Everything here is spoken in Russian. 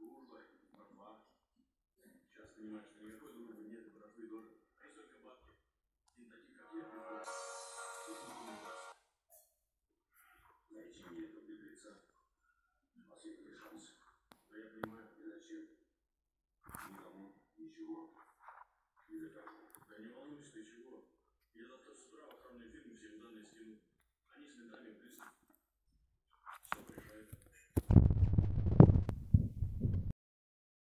Дружба, братва. Сейчас понимаешь, что никакой дружбы нет, и братвы тоже. Есть только бабки. И таких, как я, приходят. Найти мне этого беглеца. Последний шанс. Но я понимаю, и зачем. Никому ничего не докажу. Да не волнуйся ты чего. Я завтра с утра охранные фирмы всем данные скину. Они с ментами в приступ.